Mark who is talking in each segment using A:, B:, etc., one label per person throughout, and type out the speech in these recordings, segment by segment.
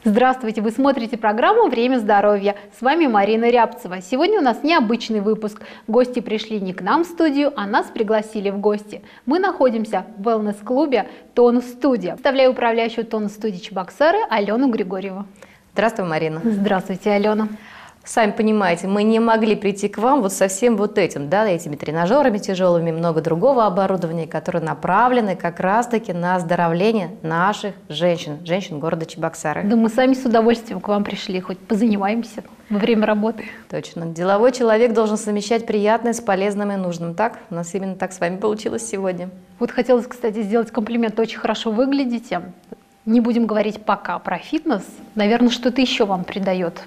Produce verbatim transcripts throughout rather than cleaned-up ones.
A: Здравствуйте! Вы смотрите программу «Время здоровья». С вами Марина Рябцева. Сегодня у нас необычный выпуск. Гости пришли не к нам в студию, а нас пригласили в гости. Мы находимся в wellness-клубе «Тонус Студия». Представляю управляющую «Тонус Студии» Чебоксары Алену Григорьеву.
B: Здравствуй, Марина.
A: Здравствуйте, Алена.
B: Сами понимаете, мы не могли прийти к вам вот со всем вот этим, да, этими тренажерами тяжелыми, много другого оборудования, которое направлено как раз-таки на оздоровление наших женщин, женщин города Чебоксары.
A: Да мы сами с удовольствием к вам пришли, хоть позанимаемся во время работы.
B: Точно. Деловой человек должен совмещать приятное с полезным и нужным, так? У нас именно так с вами получилось сегодня.
A: Вот хотелось, кстати, сделать комплимент, очень хорошо выглядите. Не будем говорить пока про фитнес, наверное, что-то еще вам придает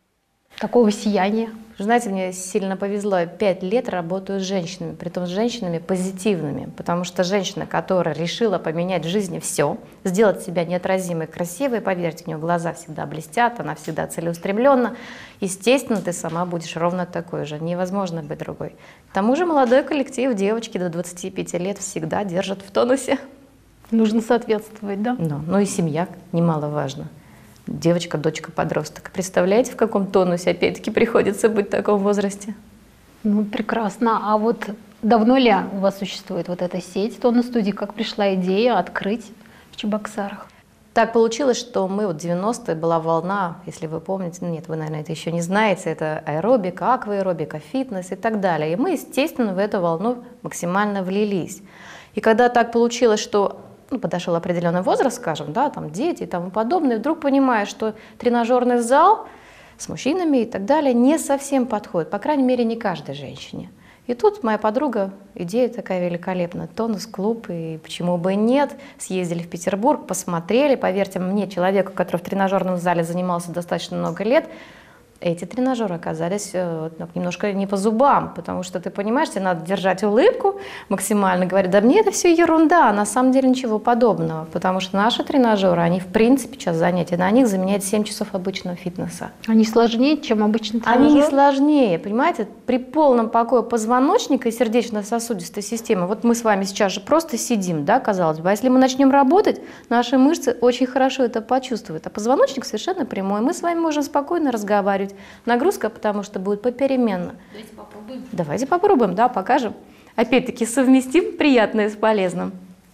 A: такого сияния.
B: Знаете, мне сильно повезло. Я пять лет работаю с женщинами, притом с женщинами позитивными, потому что женщина, которая решила поменять в жизни все, сделать себя неотразимой, красивой, поверьте, у нее глаза всегда блестят, она всегда целеустремленна, естественно, ты сама будешь ровно такой же, невозможно быть другой. К тому же молодой коллектив, девочки до двадцати пяти лет всегда держат в тонусе.
A: Нужно соответствовать, да?
B: Ну, ну и семья немаловажно. Девочка, дочка, подросток. Представляете, в каком тонусе опять-таки приходится быть в таком возрасте?
A: Ну, прекрасно. А вот давно ли у вас существует вот эта сеть «Тонус Студии»? Как пришла идея открыть в Чебоксарах?
B: Так получилось, что мы вот в девяностые была волна, если вы помните, ну нет, вы, наверное, это еще не знаете, это аэробика, акваэробика, фитнес и так далее. И мы, естественно, в эту волну максимально влились. И когда так получилось, что ну, подошел определенный возраст, скажем, да, там дети и тому подобное, вдруг понимаешь, что тренажерный зал с мужчинами и так далее не совсем подходит, по крайней мере, не каждой женщине. И тут моя подруга, идея такая великолепная, тонус-клуб, и почему бы и нет, съездили в Петербург, посмотрели, поверьте мне, человеку, который в тренажерном зале занимался достаточно много лет, эти тренажеры оказались немножко не по зубам, потому что, ты понимаешь, тебе надо держать улыбку максимально, говорить, да мне это все ерунда, на самом деле ничего подобного, потому что наши тренажеры, они в принципе сейчас занятия, на них заменяют семь часов обычного фитнеса.
A: Они сложнее, чем обычный тренажер?
B: Они не сложнее, понимаете, при полном покое позвоночника и сердечно-сосудистой системы, вот мы с вами сейчас же просто сидим, да, казалось бы, а если мы начнем работать, наши мышцы очень хорошо это почувствуют, а позвоночник совершенно прямой, мы с вами можем спокойно разговаривать. Нагрузка, потому что будет попеременно.
A: Давайте попробуем.
B: Давайте попробуем, да, покажем. Опять-таки совместим приятное с полезным.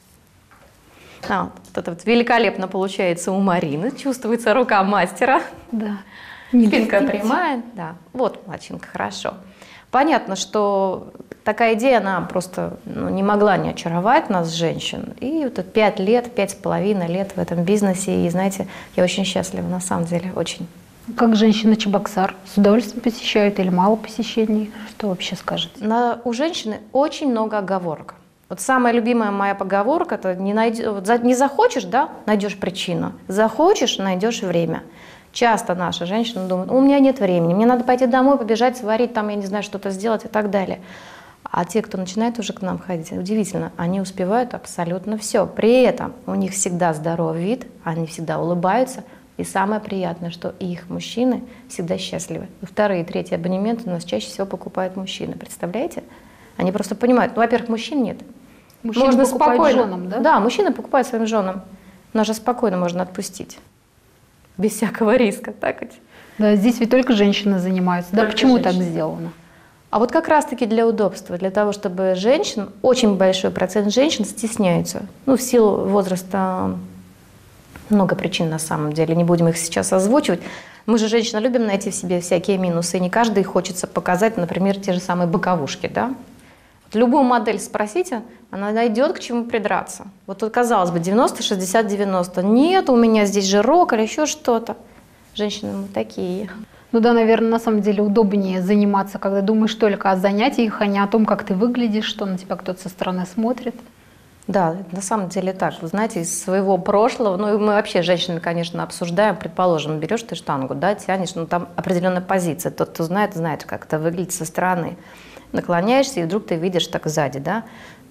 B: А, вот это вот великолепно получается у Марины. Чувствуется рука мастера.
A: Да.
B: Спинка прямая. Да. Вот, младшинка, хорошо. Понятно, что такая идея, она просто ну, не могла не очаровать нас, женщин. И вот пять лет, пять с половиной лет в этом бизнесе. И, знаете, я очень счастлива, на самом деле, очень.
A: Как женщина Чебоксар с удовольствием посещают или мало посещений? Что вообще скажете?
B: На, у женщины очень много оговорок. Вот самая любимая моя поговорка – это не, найдешь, вот за, не захочешь, да, найдешь причину, захочешь, найдешь время. Часто наши женщины думают, у меня нет времени, мне надо пойти домой, побежать, сварить, там, я не знаю, что-то сделать и так далее. А те, кто начинает уже к нам ходить, удивительно, они успевают абсолютно все. При этом у них всегда здоровый вид, они всегда улыбаются. И самое приятное, что их мужчины всегда счастливы. И вторые и третьи абонементы у нас чаще всего покупают мужчины. Представляете? Они просто понимают, ну, во-первых, мужчин нет.
A: Мужчины
B: можно
A: покупают
B: спокойно,
A: женам, да?
B: Да, мужчины покупают своим женам. Нас же спокойно можно отпустить. Без всякого риска, так ведь?
A: Да, здесь ведь только женщины занимаются. Да, почему так сделано?
B: А вот как раз-таки для удобства, для того, чтобы женщин, очень большой процент женщин стесняются. Ну, в силу возраста. Много причин на самом деле, не будем их сейчас озвучивать. Мы же, женщины, любим найти в себе всякие минусы, и не каждый хочется показать, например, те же самые боковушки, да? Вот любую модель спросите, она найдет к чему придраться. Вот тут, казалось бы, девяносто, шестьдесят, девяносто. Нет, у меня здесь жирок или еще что-то. Женщины мы такие.
A: Ну да, наверное, на самом деле удобнее заниматься, когда думаешь только о занятиях, а не о том, как ты выглядишь, что на тебя кто-то со стороны смотрит.
B: Да, на самом деле так. Вы знаете, из своего прошлого, ну мы вообще с женщинами, конечно, обсуждаем, предположим, берешь ты штангу, да, тянешь, ну там определенная позиция. Тот, кто знает, знает, как это выглядит со стороны. Наклоняешься, и вдруг ты видишь так сзади, да,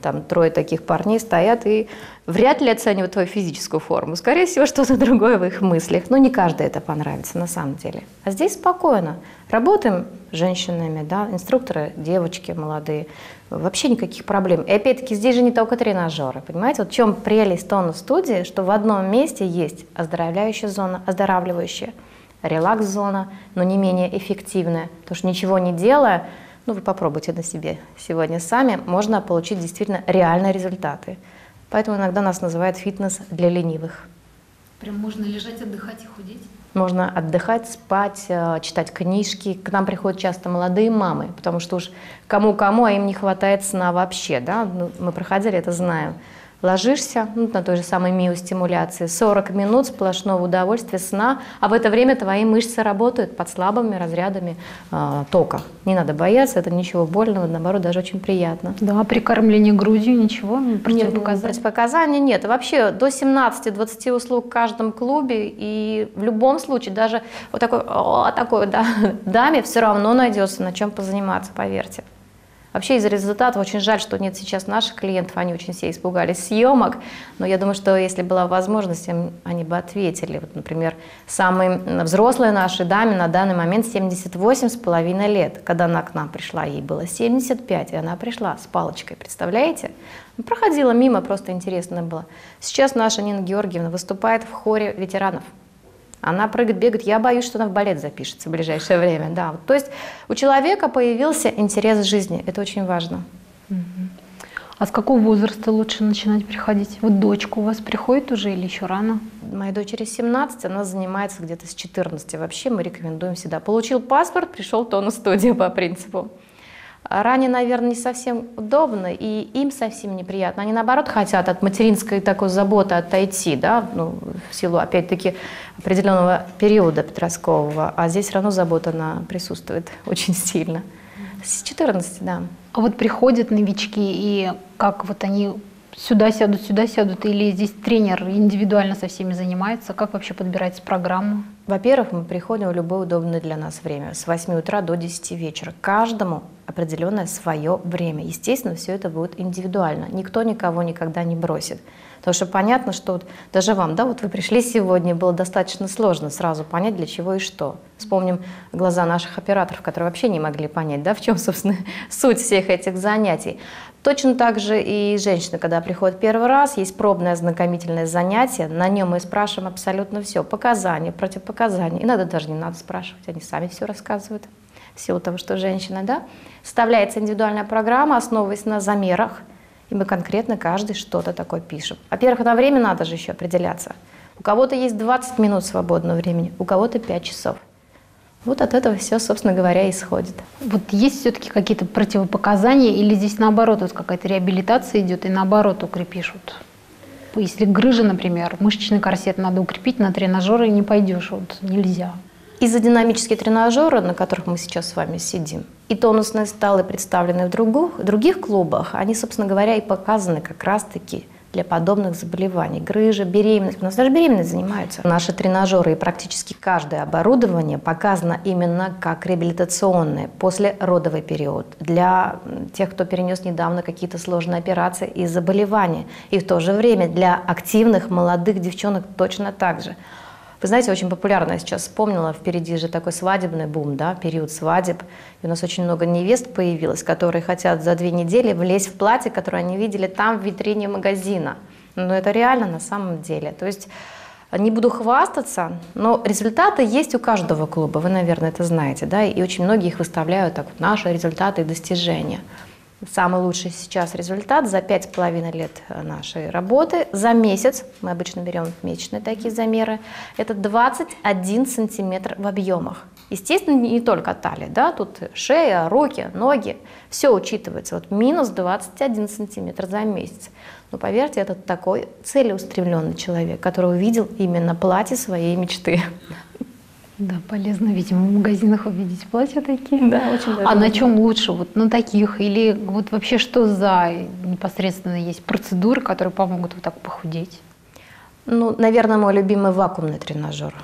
B: там трое таких парней стоят и вряд ли оценивают твою физическую форму. Скорее всего, что-то другое в их мыслях. Но не каждый это понравится на самом деле. А здесь спокойно. Работаем с женщинами, да, инструкторы, девочки молодые. Вообще никаких проблем. И опять-таки здесь же не только тренажеры. Понимаете, вот в чем прелесть тонус-студии, что в одном месте есть оздоровляющая зона, оздоравливающая, релакс-зона, но не менее эффективная. Потому что ничего не делая, ну, вы попробуйте на себе сегодня сами, можно получить действительно реальные результаты. Поэтому иногда нас называют фитнес для ленивых.
A: Прям можно лежать, отдыхать и худеть?
B: Можно отдыхать, спать, читать книжки. К нам приходят часто молодые мамы, потому что уж кому-кому, а им не хватает сна вообще. Да? Мы проходили, это знаем. Ложишься, ну, на той же самой миостимуляции, сорок минут сплошного удовольствия, сна, а в это время твои мышцы работают под слабыми разрядами э, тока. Не надо бояться, это ничего больного, наоборот, даже очень приятно.
A: Да, при кормлении грудью ничего, противопоказаний?
B: Нет, противопоказаний нет. Вообще до семнадцати-двадцати услуг в каждом клубе, и в любом случае даже вот такой, о, такой да, даме все равно найдется на чем позаниматься, поверьте. Вообще из-за результатов очень жаль, что нет сейчас наших клиентов, они очень все испугались съемок, но я думаю, что если была возможность, они бы ответили. Вот, например, самой взрослой нашей даме на данный момент семьдесят восемь с половиной лет. Когда она к нам пришла, ей было семьдесят пять, и она пришла с палочкой, представляете? Проходила мимо, просто интересно было. Сейчас наша Нина Георгиевна выступает в хоре ветеранов. Она прыгает, бегает. Я боюсь, что она в балет запишется в ближайшее время. Да. То есть у человека появился интерес к жизни. Это очень важно.
A: А с какого возраста лучше начинать приходить? Вот дочка у вас приходит уже или еще рано?
B: Моей дочери семнадцать, она занимается где-то с четырнадцати. Вообще мы рекомендуем всегда. Получил паспорт, пришел в тонус-студию по принципу. Ранее, наверное, не совсем удобно, и им совсем неприятно. Они, наоборот, хотят от материнской такой заботы отойти, да, ну, в силу, опять-таки, определенного периода подросткового, а здесь все равно забота, она присутствует очень сильно. С четырнадцати, да.
A: А вот приходят новички, и как вот они сюда сядут, сюда сядут, или здесь тренер индивидуально со всеми занимается? Как вообще подбирается программа?
B: Во-первых, мы приходим в любое удобное для нас время, с восьми утра до десяти вечера. Каждому определенное свое время. Естественно, все это будет индивидуально. Никто никого никогда не бросит. Потому что понятно, что вот даже вам, да, вот вы пришли сегодня, было достаточно сложно сразу понять, для чего и что. Вспомним глаза наших операторов, которые вообще не могли понять, да, в чем, собственно, суть всех этих занятий. Точно так же и женщины, когда приходят первый раз, есть пробное ознакомительное занятие, на нем мы спрашиваем абсолютно все, показания, противопоказания. Иногда даже не надо спрашивать, они сами все рассказывают, в силу того, что женщина, да. Составляется индивидуальная программа, основываясь на замерах, и мы конкретно каждый что-то такое пишем. Во-первых, на время надо же еще определяться. У кого-то есть двадцать минут свободного времени, у кого-то пять часов. Вот от этого все, собственно говоря, исходит.
A: Вот есть все-таки какие-то противопоказания, или здесь наоборот, вот какая-то реабилитация идет, и наоборот укрепишь? Вот. Если грыжа, например, мышечный корсет надо укрепить, на тренажеры не пойдешь, вот нельзя.
B: Изодинамические тренажеры, на которых мы сейчас с вами сидим, и тонусные столы, представленные в других, других клубах, они, собственно говоря, и показаны как раз-таки для подобных заболеваний. Грыжа, беременность. У нас даже беременность занимаются. Наши тренажеры и практически каждое оборудование показано именно как реабилитационное послеродовый период для тех, кто перенес недавно какие-то сложные операции и заболевания. И в то же время для активных молодых девчонок точно так же. Вы знаете, очень популярно, я сейчас вспомнила, впереди же такой свадебный бум, да, период свадеб. И у нас очень много невест появилось, которые хотят за две недели влезть в платье, которое они видели там в витрине магазина. Но это реально на самом деле. То есть не буду хвастаться, но результаты есть у каждого клуба, вы, наверное, это знаете, да, и очень многие их выставляют так, вот, наши результаты и достижения. Самый лучший сейчас результат за пять с половиной лет нашей работы, за месяц, мы обычно берем месячные такие замеры, это двадцать один сантиметр в объемах. Естественно, не только талия, да, тут шея, руки, ноги, все учитывается. Вот минус двадцать один сантиметр за месяц. Но поверьте, это такой целеустремленный человек, который увидел именно платье своей мечты.
A: Да, полезно, видимо, в магазинах увидеть платья такие.
B: Да, очень даже.
A: А на чем лучше? Вот на таких? Или вот вообще что за непосредственно есть процедуры, которые помогут вот так похудеть?
B: Ну, наверное, мой любимый вакуумный тренажер.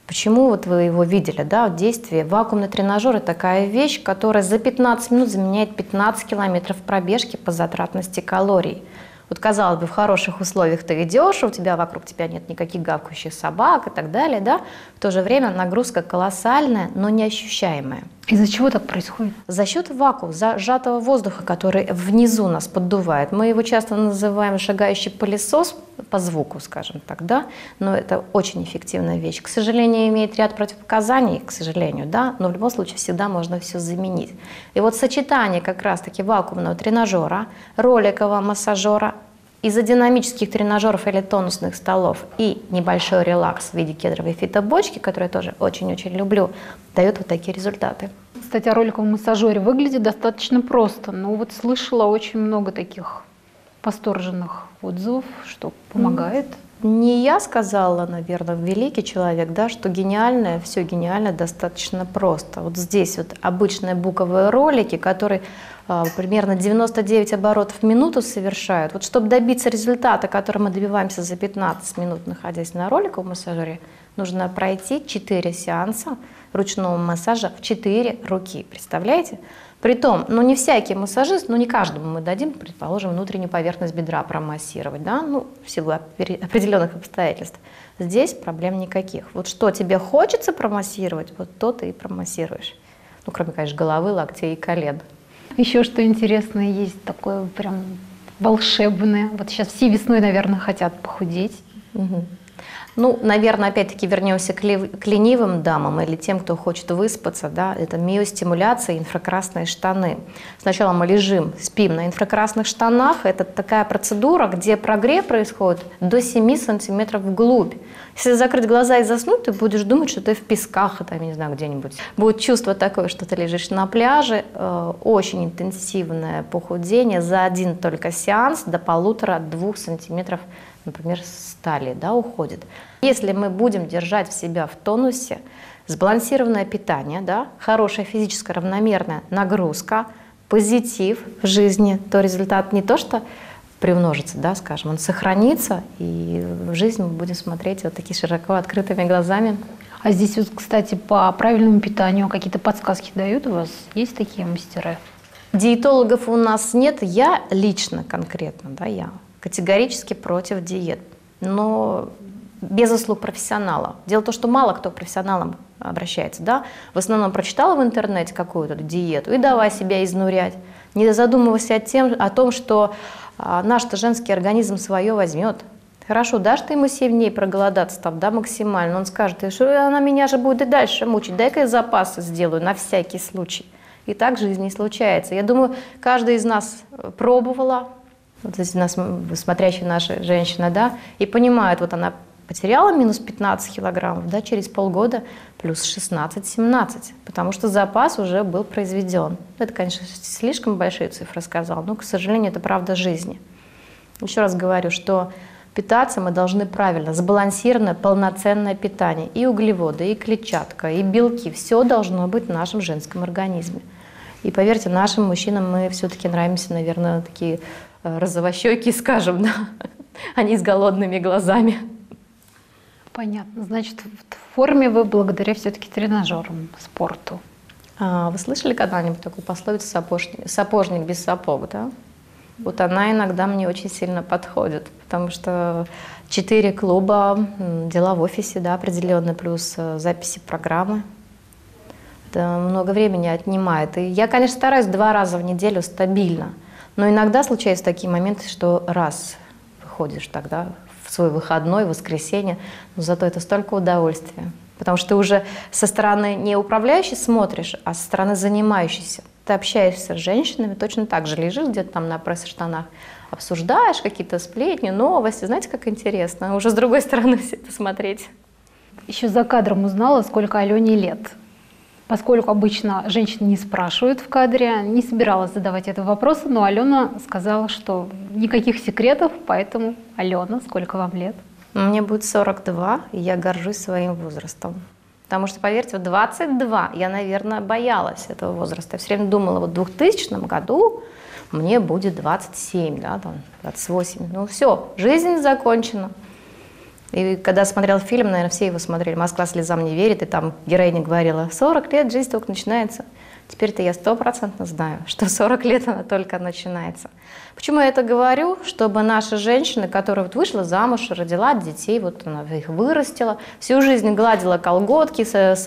B: Почему вот вы его видели, да, в действии? Вакуумный тренажер – это такая вещь, которая за пятнадцать минут заменяет пятнадцать километров пробежки по затратности калорий. Вот, казалось бы, в хороших условиях ты идешь, у тебя вокруг тебя нет никаких гавкающих собак и так далее, да? В то же время нагрузка колоссальная, но неощущаемая.
A: Из-за чего так происходит?
B: За счет вакуума, за сжатого воздуха, который внизу нас поддувает. Мы его часто называем шагающий пылесос по звуку, скажем так, да? Но это очень эффективная вещь. К сожалению, имеет ряд противопоказаний, к сожалению, да? Но в любом случае всегда можно все заменить. И вот сочетание как раз-таки вакуумного тренажера, роликового массажера, изодинамических тренажеров или тонусных столов и небольшой релакс в виде кедровой фитобочки, которую я тоже очень-очень люблю, дает вот такие результаты.
A: Кстати, о роликовом массажере выглядит достаточно просто, но вот слышала очень много таких восторженных отзывов, что помогает.
B: Не я сказала, наверное, великий человек, да, что гениальное, все гениально достаточно просто. Вот здесь вот обычные буковые ролики, которые а, примерно девяносто девять оборотов в минуту совершают. Вот чтобы добиться результата, который мы добиваемся за пятнадцать минут, находясь на роликовом массажере, нужно пройти четыре сеанса ручного массажа в четыре руки. Представляете? Притом, ну не всякий массажист, ну не каждому мы дадим, предположим, внутреннюю поверхность бедра промассировать, да, ну в силу определенных обстоятельств. Здесь проблем никаких. Вот что тебе хочется промассировать, вот то ты и промассируешь. Ну, кроме, конечно, головы, локтей и колен.
A: Еще что интересное есть, такое прям волшебное. Вот сейчас все весной, наверное, хотят похудеть.
B: Угу. Ну, наверное, опять-таки вернемся к ленивым дамам или тем, кто хочет выспаться. Да? Это миостимуляция, инфракрасные штаны. Сначала мы лежим, спим на инфракрасных штанах. Это такая процедура, где прогрев происходит до семи сантиметров вглубь. Если закрыть глаза и заснуть, ты будешь думать, что ты в песках, там, не знаю, где-нибудь. Будет чувство такое, что ты лежишь на пляже. Очень интенсивное похудение за один только сеанс до полутора-двух сантиметров, например, стали, да, уходит. Если мы будем держать в себя в тонусе, сбалансированное питание, да, хорошая физическая равномерная нагрузка, позитив в жизни, то результат не то что приумножится, да, скажем, он сохранится, и в жизнь мы будем смотреть вот такими широко открытыми глазами.
A: А здесь вот, кстати, по правильному питанию какие-то подсказки дают у вас? Есть такие мастера?
B: Диетологов у нас нет, я лично конкретно, да, я категорически против диет, но без услуг профессионала. Дело в том, что мало кто к профессионалам обращается, да, в основном прочитала в интернете какую-то диету и давай себя изнурять, не задумывайся о, тем, о том, что а, наш-то женский организм свое возьмет. Хорошо, дашь ты ему семь дней проголодаться там, да, максимально, он скажет, что она меня же будет и дальше мучить, дай-ка я запасы сделаю на всякий случай. И так в жизни случается. Я думаю, каждая из нас пробовала, вот здесь у нас смотрящая наша женщина, да, и понимает, вот она потеряла минус пятнадцать килограммов, да, через полгода плюс шестнадцать-семнадцать, потому что запас уже был произведен. Это, конечно, слишком большие цифры сказал, но, к сожалению, это правда жизни. Еще раз говорю, что питаться мы должны правильно, сбалансированное, полноценное питание. И углеводы, и клетчатка, и белки, все должно быть в нашем женском организме. И поверьте, нашим мужчинам мы все-таки нравимся, наверное, такие розовощеки, скажем, да, а не с голодными глазами.
A: Понятно. Значит, в форме вы благодаря все-таки тренажерам, спорту.
B: А, вы слышали когда-нибудь такую пословицу «сапожник, сапожник без сапог», да? Вот она иногда мне очень сильно подходит, потому что четыре клуба, дела в офисе, да, определенно, плюс записи программы. Это много времени отнимает. И я, конечно, стараюсь два раза в неделю стабильно, но иногда случаются такие моменты, что раз выходишь тогда в свой выходной, воскресенье, но зато это столько удовольствия. Потому что ты уже со стороны не управляющей смотришь, а со стороны занимающейся. Ты общаешься с женщинами, точно так же лежишь где-то там на пресс-штанах, обсуждаешь какие-то сплетни, новости. Знаете, как интересно уже с другой стороны все это смотреть.
A: Еще за кадром узнала, сколько Алене лет. Поскольку обычно женщины не спрашивают в кадре, не собиралась задавать этот вопрос, но Алена сказала, что никаких секретов, поэтому, Алена, сколько вам лет?
B: Мне будет сорок два, и я горжусь своим возрастом. Потому что, поверьте, в двадцать два я, наверное, боялась этого возраста. Я все время думала, вот в двухтысячном году мне будет двадцать семь, да, там, двадцать восемь. Ну все, жизнь закончена. И когда смотрел фильм, наверное, все его смотрели, «Москва слезам не верит», и там героиня говорила: сорок лет, жизнь только начинается. Теперь-то я стопроцентно знаю, что сорок лет она только начинается. Почему я это говорю? Чтобы наши женщины, которая вот вышла замуж, родила детей, вот она их вырастила, всю жизнь гладила колготки,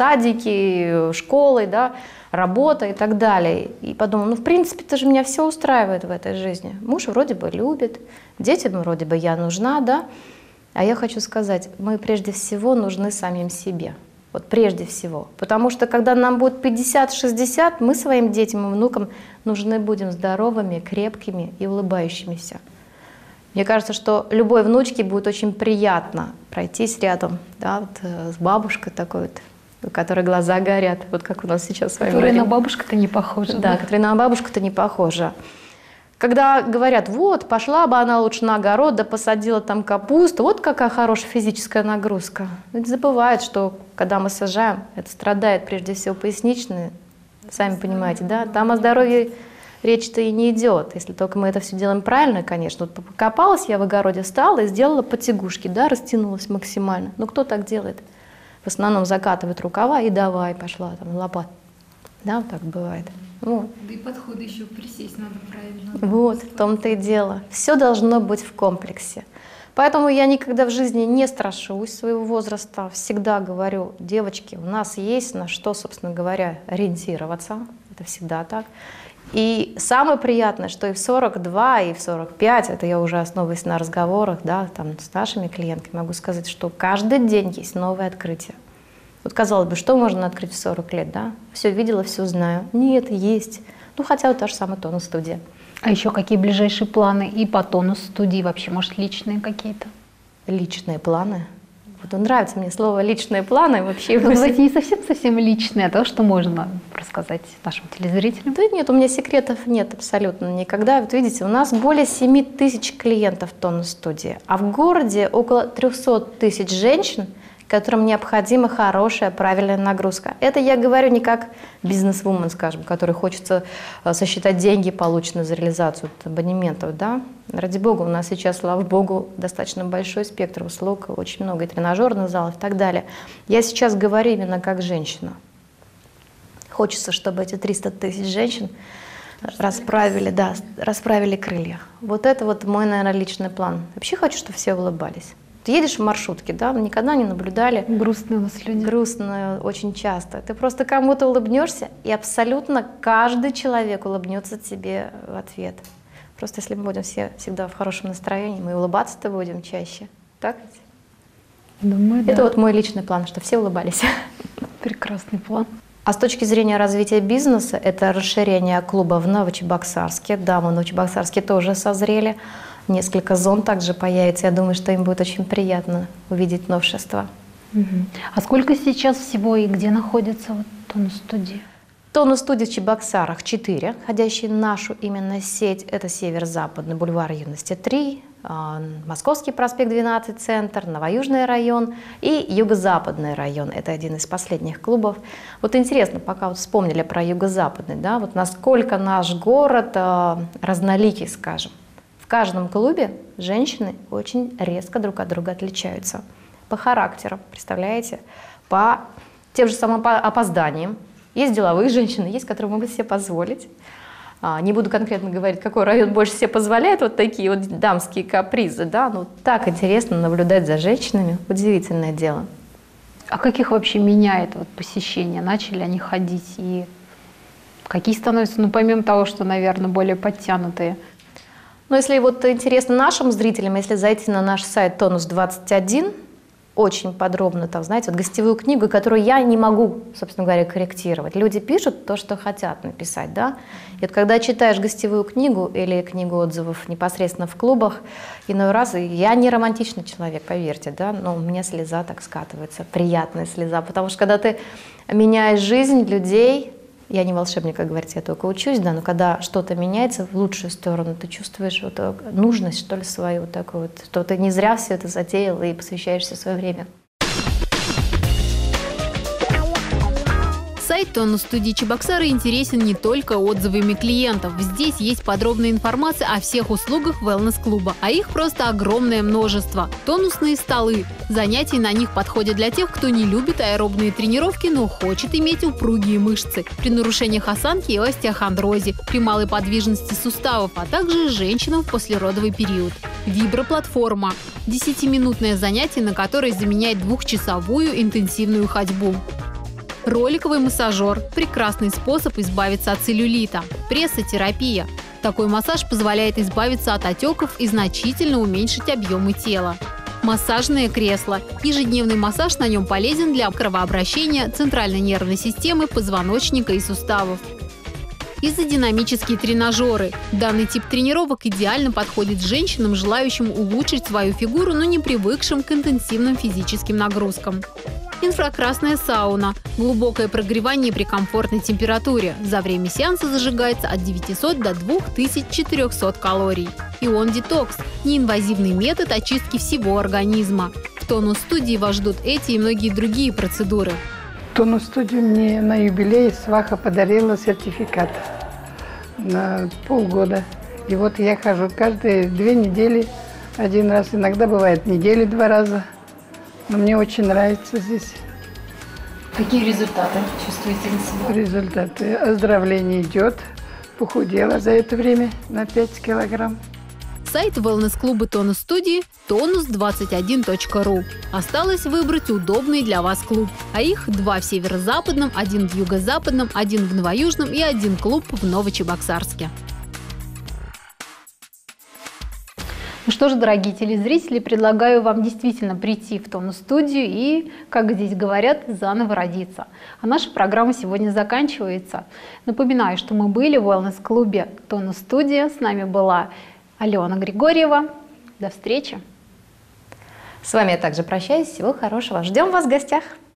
B: садики, школы, да, работа и так далее. И подумала, ну, в принципе, это же меня все устраивает в этой жизни. Муж вроде бы любит, детям вроде бы я нужна, да. А я хочу сказать, мы прежде всего нужны самим себе. Вот прежде всего. Потому что когда нам будет пятьдесят-шестьдесят, мы своим детям и внукам нужны будем здоровыми, крепкими и улыбающимися. Мне кажется, что любой внучке будет очень приятно пройтись рядом, да, вот, с бабушкой такой вот, у которой глаза горят, вот как у нас сейчас с вами.
A: Которая на бабушку-то не похожа.
B: Да, да, которая на бабушку-то не похожа. Когда говорят, вот, пошла бы она лучше на огород, да посадила там капусту, вот какая хорошая физическая нагрузка. Ведь забывают, что когда мы сажаем, это страдает прежде всего поясничные, сами понимаете, да, там о здоровье речь-то и не идет, если только мы это все делаем правильно, конечно. Вот покопалась я в огороде, встала и сделала потягушки, да, растянулась максимально. Но кто так делает? В основном закатывает рукава и давай, пошла там лопат. Да, вот так бывает. Вот.
A: Да и подходы еще присесть надо правильно.
B: Вот, в том-то и дело. Все должно быть в комплексе. Поэтому я никогда в жизни не страшусь своего возраста. Всегда говорю, девочки, у нас есть на что, собственно говоря, ориентироваться. Это всегда так. И самое приятное, что и в сорок два, и в сорок пять, это я уже основываясь на разговорах, да, там, с нашими клиентками, могу сказать, что каждый день есть новое открытие. Вот, казалось бы, что можно открыть в сорок лет, да? Все видела, все знаю. Нет, есть. Ну, хотя вот та же самая тонус-студия.
A: А еще какие ближайшие планы и по тонус-студии вообще, может, личные какие-то?
B: Личные планы? Вот нравится мне слово «личные планы» вообще.
A: Ну, давайте не совсем-совсем личные, а то, что можно рассказать нашим телезрителям.
B: Да нет, у меня секретов нет абсолютно никогда. Вот видите, у нас более семи тысяч клиентов в тонус-студии, а в городе около трёхсот тысяч женщин, которым необходима хорошая, правильная нагрузка. Это я говорю не как бизнес-вумен, скажем, которой хочется сосчитать деньги, полученные за реализацию абонементов. Да? Ради бога, у нас сейчас, слава богу, достаточно большой спектр услуг, очень много и тренажерных залов и так далее. Я сейчас говорю именно как женщина. Хочется, чтобы эти триста тысяч женщин расправили, да, расправили крылья. Вот это вот мой, наверное, личный план. Вообще хочу, чтобы все улыбались. Ты едешь в маршрутке, да, никогда не наблюдали.
A: Грустные у нас люди.
B: Грустные очень часто. Ты просто кому-то улыбнешься, и абсолютно каждый человек улыбнется тебе в ответ. Просто если мы будем все всегда в хорошем настроении, мы улыбаться-то будем чаще. Так ведь?
A: Думаю,
B: Это
A: да.
B: вот мой личный план, чтобы все улыбались.
A: Прекрасный план.
B: А с точки зрения развития бизнеса, это расширение клуба в Новочебоксарске. Да, мы в Новочебоксарске тоже созрели. Несколько зон также появится. Я думаю, что им будет очень приятно увидеть новшества.
A: Угу. А сколько сейчас всего и где находится вот тонус-студия?
B: Тонус-студии в Чебоксарах четыре, входящие в нашу именно сеть. Это северо-западный бульвар Юности три, Московский проспект двенадцать, центр, Новоюжный район и юго-западный район. Это один из последних клубов. Вот интересно, пока вот вспомнили про юго-западный, да, вот насколько наш город э, разноликий, скажем. В каждом клубе женщины очень резко друг от друга отличаются. По характеру, представляете? По тем же самым опозданиям. Есть деловые женщины, есть, которые могут себе позволить. Не буду конкретно говорить, какой район больше себе позволяет вот такие вот дамские капризы. Да? Ну, так интересно наблюдать за женщинами. Удивительное дело.
A: А каких вообще меняет вот посещение? Начали они ходить? И какие становятся, ну, помимо того, что, наверное, более подтянутые?
B: Но если вот интересно нашим зрителям, если зайти на наш сайт Тонус двадцать один, очень подробно, там, знаете, вот гостевую книгу, которую я не могу, собственно говоря, корректировать. Люди пишут то, что хотят написать, да. И вот когда читаешь гостевую книгу или книгу отзывов непосредственно в клубах, иной раз, я не романтичный человек, поверьте, да, но у меня слеза так скатывается, приятная слеза, потому что когда ты меняешь жизнь людей, я не волшебник, как говорится, я только учусь, да, но когда что-то меняется в лучшую сторону, ты чувствуешь вот нужность, что ли, свою, вот такую вот, что ты не зря все это затеял и посвящаешь все свое время.
C: Сайт
A: Сайт тонус-студии Чебоксары интересен не только отзывами клиентов. Здесь есть подробная информация о всех услугах wellness-клуба, а их просто огромное множество. Тонусные столы. Занятия на них подходят для тех, кто не любит аэробные тренировки, но хочет иметь упругие мышцы. При нарушениях осанки и остеохондрозе, при малой подвижности суставов, а также женщинам в послеродовый период. Виброплатформа. десятиминутное занятие, на которое заменяет двухчасовую интенсивную ходьбу. Роликовый массажер – прекрасный способ избавиться от целлюлита. Прессотерапия. Такой массаж позволяет избавиться от отеков и значительно уменьшить объемы тела. Массажное кресло. Ежедневный массаж на нем полезен для кровообращения, центральной нервной системы, позвоночника и суставов. Изодинамические тренажеры. Данный тип тренировок идеально подходит женщинам, желающим улучшить свою фигуру, но не привыкшим к интенсивным физическим нагрузкам. Инфракрасная сауна. Глубокое прогревание при комфортной температуре. За время сеанса зажигается от девятисот до двух тысяч четырехсот калорий. Ион-детокс. Неинвазивный метод очистки всего организма. В тонус-студии вас ждут эти и многие другие процедуры.
C: Тонус-студию мне на юбилей сваха подарила сертификат на полгода. И вот я хожу каждые две недели, один раз, иногда бывает недели два раза. Но мне очень нравится здесь.
A: Какие результаты чувствуете на себе?
C: Результаты. Оздоровление идет. Похудела за это время на пять килограмм.
A: Сайт wellness-клуба тонус-студии – тонус двадцать один точка ру. Осталось выбрать удобный для вас клуб. А их два в северо-западном, один в юго-западном, один в новоюжном и один клуб в Новочебоксарске. Ну что ж, дорогие телезрители, предлагаю вам действительно прийти в тонус-студию и, как здесь говорят, заново родиться. А наша программа сегодня заканчивается. Напоминаю, что мы были в wellness-клубе тонус-студия. С нами была Алена Григорьева. До встречи.
B: С вами я также прощаюсь. Всего хорошего. Ждем вас в гостях.